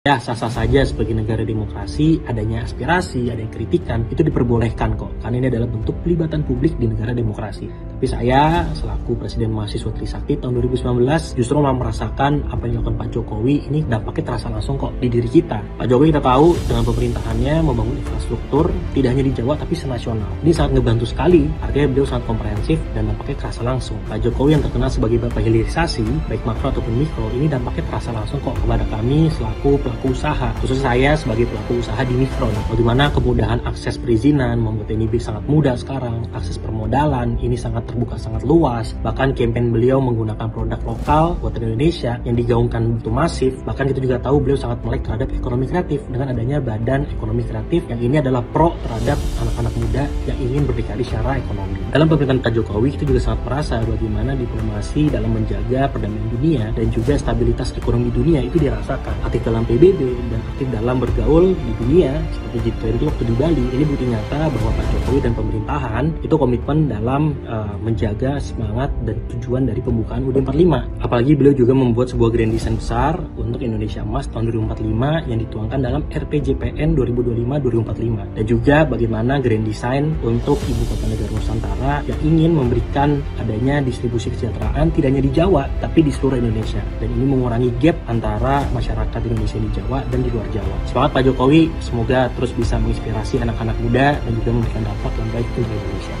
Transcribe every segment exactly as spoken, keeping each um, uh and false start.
Ya, sah-sah saja sebagai negara demokrasi, adanya aspirasi, ada yang kritikan, itu diperbolehkan kok. Karena ini adalah bentuk pelibatan publik di negara demokrasi. Tapi saya, selaku Presiden Mahasiswa Trisakti tahun dua ribu sembilan belas, justru malah merasakan apa yang dilakukan Pak Jokowi ini dampaknya terasa langsung kok di diri kita. Pak Jokowi kita tahu dengan pemerintahannya membangun infrastruktur, tidak hanya di Jawa tapi senasional. Ini sangat ngebantu sekali, artinya beliau sangat komprehensif dan dampaknya terasa langsung. Pak Jokowi yang terkenal sebagai bapak hilirisasi, baik makro ataupun mikro, ini dampaknya terasa langsung kok kepada kami selaku pelaku usaha, khusus saya sebagai pelaku usaha di mikro. Bagaimana kemudahan akses perizinan membuat N I B sangat mudah sekarang, akses permodalan ini sangat terbuka, sangat luas. Bahkan campaign beliau menggunakan produk lokal buatan Indonesia yang digaungkan begitu masif. Bahkan kita juga tahu beliau sangat melek terhadap ekonomi kreatif dengan adanya Badan Ekonomi Kreatif yang ini adalah pro terhadap anak-anak muda yang ingin berdikari secara ekonomi. Dalam pemerintahan Pak Jokowi kita juga sangat merasa bagaimana diplomasi dalam menjaga perdamaian dunia dan juga stabilitas ekonomi dunia itu dirasakan. Aktif dalam P B B dan aktif dalam bergaul di dunia seperti G dua puluh waktu di Bali, ini bukti nyata bahwa Pak Jokowi dan pemerintahan itu komitmen dalam uh, menjaga semangat dan tujuan dari pembukaan U U D empat puluh lima. Apalagi beliau juga membuat sebuah grand design besar untuk Indonesia Emas tahun dua ribu empat puluh lima yang dituangkan dalam R P J P N dua ribu dua puluh lima dua ribu empat puluh lima, dan juga bagaimana grand design untuk Ibu Kota Negara Nusantara yang ingin memberikan adanya distribusi kesejahteraan tidak hanya di Jawa tapi di seluruh Indonesia, dan ini mengurangi gap antara masyarakat Indonesia di Jawa dan di luar Jawa. Semangat Pak Jokowi, semoga terus bisa menginspirasi anak-anak muda dan juga memberikan dampak yang baik untuk Indonesia.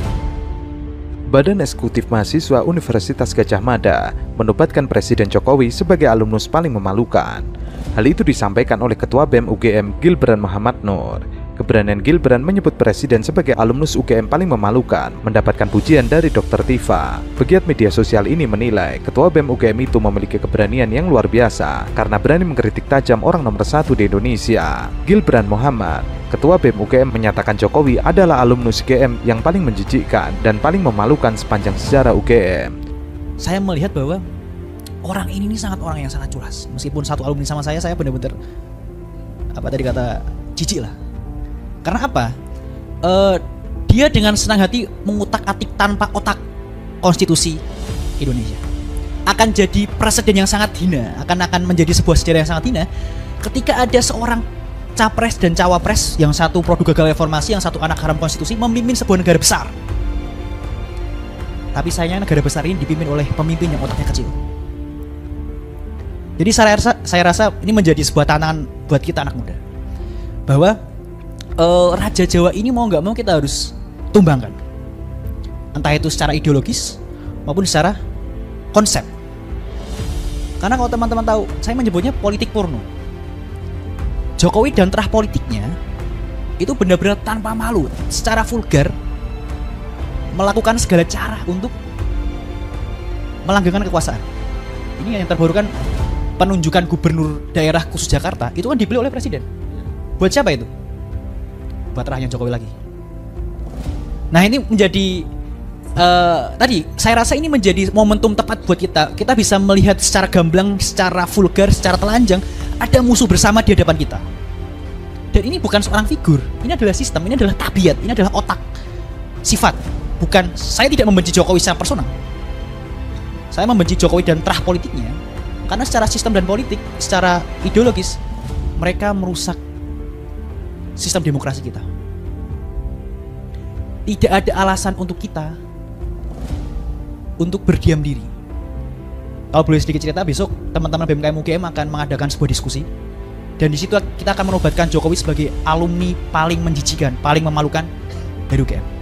Badan Eksekutif Mahasiswa Universitas Gadjah Mada menobatkan Presiden Jokowi sebagai alumnus paling memalukan. Hal itu disampaikan oleh Ketua B E M U G M Gilbran Muhammad Nur. Keberanian Gilbran menyebut Presiden sebagai alumnus U G M paling memalukan mendapatkan pujian dari Dokter Tifa. Pegiat media sosial ini menilai Ketua B E M U G M itu memiliki keberanian yang luar biasa karena berani mengkritik tajam orang nomor satu di Indonesia. Gilbran Muhammad, Ketua B E M U G M, menyatakan Jokowi adalah alumnus U G M yang paling menjijikkan dan paling memalukan sepanjang sejarah U G M. Saya melihat bahwa orang ini, ini sangat orang yang sangat culas. Meskipun satu alumni sama saya, saya benar-benar apa tadi kata jijik lah. Karena apa? Uh, dia dengan senang hati mengutak-atik tanpa otak konstitusi Indonesia. Akan jadi presiden yang sangat hina, akan akan menjadi sebuah sejarah yang sangat hina ketika ada seorang capres dan cawapres, yang satu produk gagal reformasi, yang satu anak haram konstitusi, memimpin sebuah negara besar. Tapi sayangnya negara besar ini dipimpin oleh pemimpin yang otaknya kecil. Jadi saya rasa, saya rasa ini menjadi sebuah tantangan buat kita anak muda, bahwa Uh, Raja Jawa ini mau nggak mau kita harus tumbangkan, entah itu secara ideologis maupun secara konsep. Karena kalau teman-teman tahu, saya menyebutnya politik porno. Jokowi dan terah politiknya itu benar-benar tanpa malu, secara vulgar melakukan segala cara untuk melanggengkan kekuasaan. Ini yang terbaru kan, penunjukan gubernur daerah khusus Jakarta itu kan dipilih oleh presiden. Buat siapa itu? Buat rahnya Jokowi lagi. Nah, ini menjadi uh, tadi saya rasa ini menjadi momentum tepat buat kita. Kita bisa melihat secara gamblang, secara vulgar, secara telanjang ada musuh bersama di hadapan kita. Dan ini bukan seorang figur, ini adalah sistem, ini adalah tabiat, ini adalah otak, sifat. Bukan, saya tidak membenci Jokowi secara personal. Saya membenci Jokowi dan terah politiknya karena secara sistem dan politik, secara ideologis mereka merusak sistem demokrasi kita. Tidak ada alasan untuk kita untuk berdiam diri. Kalau boleh sedikit cerita, besok teman-teman B M K M U G M akan mengadakan sebuah diskusi, dan di situ kita akan menobatkan Jokowi sebagai alumni paling menjijikan, paling memalukan dari U G M.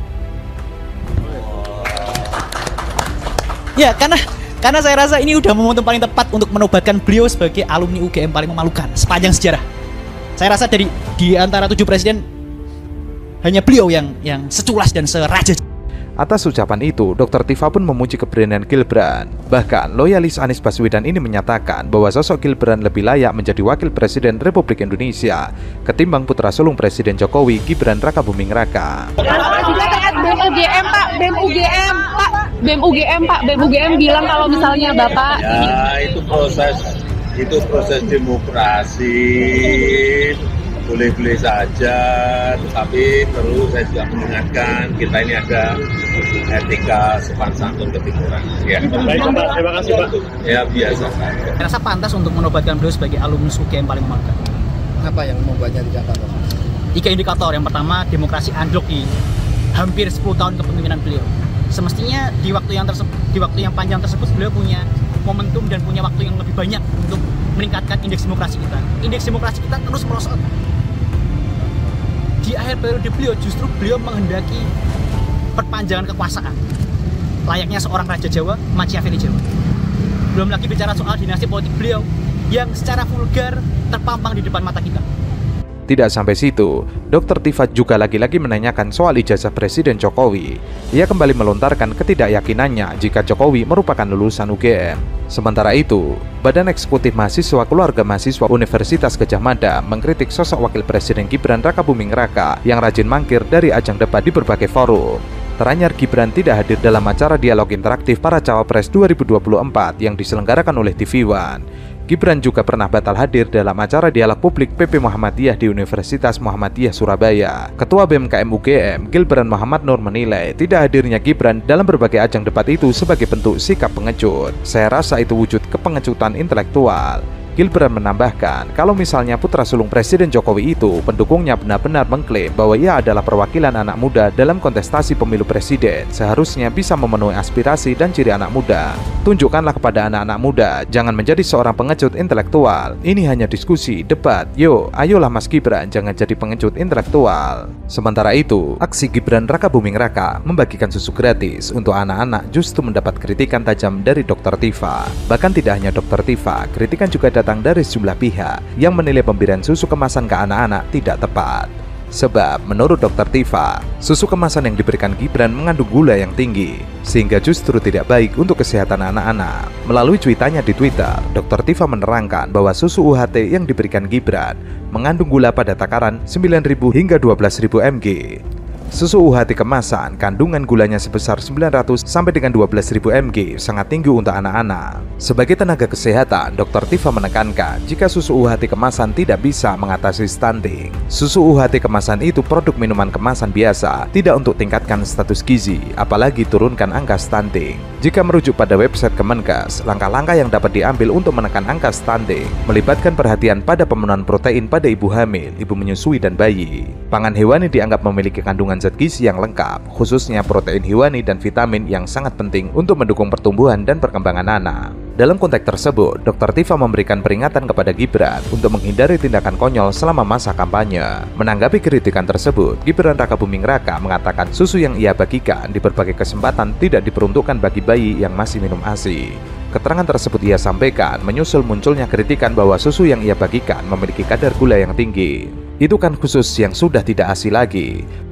Ya, karena karena saya rasa ini udah momentum paling tepat untuk menobatkan beliau sebagai alumni U G M paling memalukan sepanjang sejarah. Saya rasa dari di antara tujuh presiden hanya beliau yang yang seculas dan seraja. Atas ucapan itu, Dokter Tifa pun memuji keberanian Gilbran. Bahkan loyalis Anies Baswedan ini menyatakan bahwa sosok Gilbran lebih layak menjadi wakil presiden Republik Indonesia ketimbang putra sulung Presiden Jokowi, Gibran Rakabuming Raka. Juga terkait B E M U G M, Pak, B E M U G M, Pak, B E M U G M, Pak, B E M U G M bilang kalau misalnya Bapak ya itu proses itu proses demokrasi, boleh-boleh saja, tetapi perlu saya juga mengingatkan kita ini ada etika sopan santun ketimuran. Ya. Baik Pak, terima kasih Pak. Ya biasa saja. Saya rasa pantas untuk menobatkan beliau sebagai alumnus U G M paling memalukan. Apa yang membuatnya tidak pantas? Tiga indikator. Yang pertama, demokrasi anjlok di hampir sepuluh tahun kepemimpinan beliau. Semestinya di waktu yang tersebut, di waktu yang panjang tersebut beliau punya momentum dan punya waktu yang lebih banyak untuk meningkatkan indeks demokrasi kita. Indeks demokrasi kita terus merosot. Di akhir periode beliau justru beliau menghendaki perpanjangan kekuasaan. Layaknya seorang raja Jawa, Machiavelli Jawa. Belum lagi bicara soal dinasti politik beliau yang secara vulgar terpampang di depan mata kita. Tidak sampai situ, dokter Tifa juga lagi-lagi menanyakan soal ijazah Presiden Jokowi. Ia kembali melontarkan ketidakyakinannya jika Jokowi merupakan lulusan U G M. Sementara itu, Badan Eksekutif Mahasiswa Keluarga Mahasiswa Universitas Gadjah Mada mengkritik sosok Wakil Presiden Gibran Rakabuming Raka yang rajin mangkir dari ajang debat di berbagai forum. Teranyar Gibran tidak hadir dalam acara dialog interaktif para cawapres dua ribu dua puluh empat yang diselenggarakan oleh T V One. Gibran juga pernah batal hadir dalam acara dialog publik P P Muhammadiyah di Universitas Muhammadiyah Surabaya. Ketua B M K M U G M, Gilbran Muhammad Nur menilai tidak hadirnya Gibran dalam berbagai ajang debat itu sebagai bentuk sikap pengecut. Saya rasa itu wujud kepengecutan intelektual. Gilbran menambahkan, kalau misalnya putra sulung Presiden Jokowi itu, pendukungnya benar-benar mengklaim bahwa ia adalah perwakilan anak muda dalam kontestasi pemilu presiden, seharusnya bisa memenuhi aspirasi dan ciri anak muda. Tunjukkanlah kepada anak-anak muda, jangan menjadi seorang pengecut intelektual. Ini hanya diskusi, debat. Yo, ayolah Mas Gibran, jangan jadi pengecut intelektual. Sementara itu, aksi Gibran Rakabuming Raka membagikan susu gratis untuk anak-anak justru mendapat kritikan tajam dari dokter Tifa. Bahkan tidak hanya dokter Tifa, kritikan juga datang dari sejumlah pihak yang menilai pemberian susu kemasan ke anak-anak tidak tepat. Sebab, menurut dokter Tifa, susu kemasan yang diberikan Gibran mengandung gula yang tinggi, sehingga justru tidak baik untuk kesehatan anak-anak. Melalui cuitannya di Twitter, dokter Tifa menerangkan bahwa susu U H T yang diberikan Gibran mengandung gula pada takaran sembilan ribu hingga dua belas ribu miligram. Susu U H T kemasan kandungan gulanya sebesar sembilan ratus sampai dengan dua belas ribu miligram, sangat tinggi untuk anak-anak. Sebagai tenaga kesehatan, dokter Tifa menekankan jika susu U H T kemasan tidak bisa mengatasi stunting. Susu U H T kemasan itu produk minuman kemasan biasa, tidak untuk tingkatkan status gizi, apalagi turunkan angka stunting. Jika merujuk pada website Kemenkes, langkah-langkah yang dapat diambil untuk menekan angka stunting melibatkan perhatian pada pemenuhan protein pada ibu hamil, ibu menyusui, dan bayi. Pangan hewani dianggap memiliki kandungan zat gizi yang lengkap, khususnya protein hewani dan vitamin yang sangat penting untuk mendukung pertumbuhan dan perkembangan anak. Dalam konteks tersebut, dokter Tifa memberikan peringatan kepada Gibran untuk menghindari tindakan konyol selama masa kampanye. Menanggapi kritikan tersebut, Gibran Rakabuming Raka mengatakan susu yang ia bagikan di berbagai kesempatan tidak diperuntukkan bagi bayi yang masih minum ASI. Keterangan tersebut ia sampaikan menyusul munculnya kritikan bahwa susu yang ia bagikan memiliki kadar gula yang tinggi. Itu kan khusus yang sudah tidak ASI lagi.